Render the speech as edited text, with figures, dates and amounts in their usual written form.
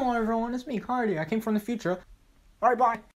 Hemlo everyone, it's me, Karidu. I came from the future. Alright, bye.